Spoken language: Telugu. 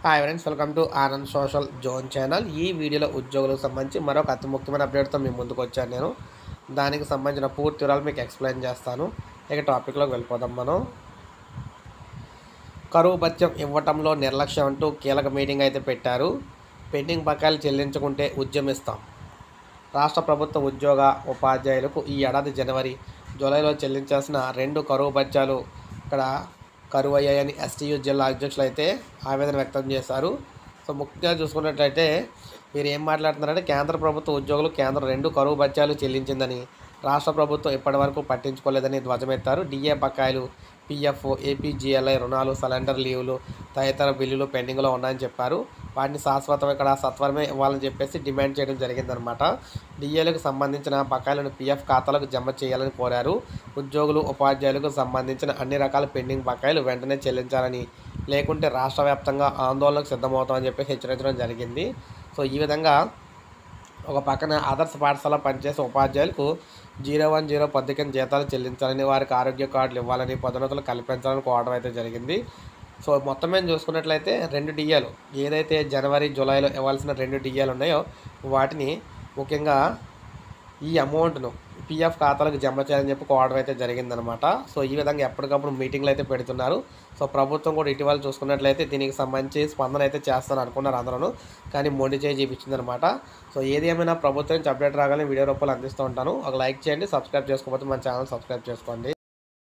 Hi friends, welcome to Anand social zone channel. ఈ వీడియోలో ఉద్యోగులకు సంబంధించి మరొక అతి ముఖ్యమైన అప్డేట్తో మీ ముందుకు వచ్చాను. నేను దానికి సంబంధించిన పూర్తి వివరాలు మీకు ఎక్స్ప్లెయిన్ చేస్తాను. ఇక టాపిక్లోకి వెళ్ళిపోదాం. మనం కరువు భత్యం ఇవ్వటంలో నిర్లక్ష్యం అంటూ కీలక మీటింగ్ అయితే పెట్టారు. పెండింగ్ బకాయిలు చెల్లించుకుంటే ఉద్యమిస్తాం. రాష్ట్ర ప్రభుత్వ ఉద్యోగ ఉపాధ్యాయులకు ఈ ఏడాది జనవరి, జూలైలో చెల్లించాల్సిన 2 కరువు భత్యాలు ఇక్కడ కరువు అయ్యాయని ఎస్టీయూ జిల్లా అధ్యక్షులు అయితే ఆవేదన వ్యక్తం చేశారు. సో ముఖ్యంగా చూసుకున్నట్లయితే మీరు ఏం మాట్లాడుతున్నారంటే, కేంద్ర ప్రభుత్వ ఉద్యోగులు కేంద్రం 2 కరువు భత్యాలు చెల్లించిందని, రాష్ట్ర ప్రభుత్వం ఇప్పటివరకు పట్టించుకోలేదని ధ్వజమెత్తారు. డిఏ బకాయిలు, పీఎఫ్, ఏపీజీఎల్ఐ రుణాలు, సిలిండర్ లీవులు తదితర బిల్లులు పెండింగ్లో ఉన్నాయని చెప్పారు. వాటిని సత్వరమే ఇవ్వాలని చెప్పేసి డిమాండ్ చేయడం జరిగిందనమాట. డిఏలకు సంబంధించిన బకాయిలను పీఎఫ్ ఖాతాలకు జమ చేయాలని కోరారు. ఉద్యోగులు, ఉపాధ్యాయులకు సంబంధించిన అన్ని రకాల పెండింగ్ బకాయిలు వెంటనే చెల్లించాలని, లేకుంటే రాష్ట్ర వ్యాప్తంగా ఆందోళనకు సిద్ధమవుతామని చెప్పేసి హెచ్చరించడం జరిగింది. సో ఈ విధంగా ఒక పక్కన ఆదర్శ పాఠశాల పనిచేసే ఉపాధ్యాయులకు 010 పద్ధతి కింద జీతాలు చెల్లించాలని, వారికి ఆరోగ్య కార్డులు ఇవ్వాలని, పదోన్నతులు కల్పించాలని కోరడం అయితే జరిగింది. సో మొత్తం మేము చూసుకున్నట్లయితే 2 డిఏలు ఏదైతే జనవరి, జూలైలో ఇవ్వాల్సిన 2 డిఏలు ఉన్నాయో వాటిని ముఖ్యంగా ఈ అమౌంట్ను పీఎఫ్ ఖాతాలకు జమ చేయాలని చెప్పి కోరడం అయితే జరిగిందనమాట. సో ఈ విధంగా ఎప్పటికప్పుడు మీటింగ్లు అయితే పెడుతున్నారు. సో ప్రభుత్వం కూడా ఇటీవల చూసుకున్నట్లయితే దీనికి సంబంధించి స్పందన అయితే చేస్తాను అనుకున్నారు అందరూ, కానీ మొండి చేయి చూపించిందనమాట. సో ఏది ఏమైనా ప్రభుత్వం నుంచి అప్డేట్ రాగానే వీడియో రూపంలో అందిస్తూ ఉంటాను. ఒక లైక్ చేయండి, సబ్స్క్రైబ్ చేసుకోకపోతే మన ఛానల్ సబ్స్క్రైబ్ చేసుకోండి.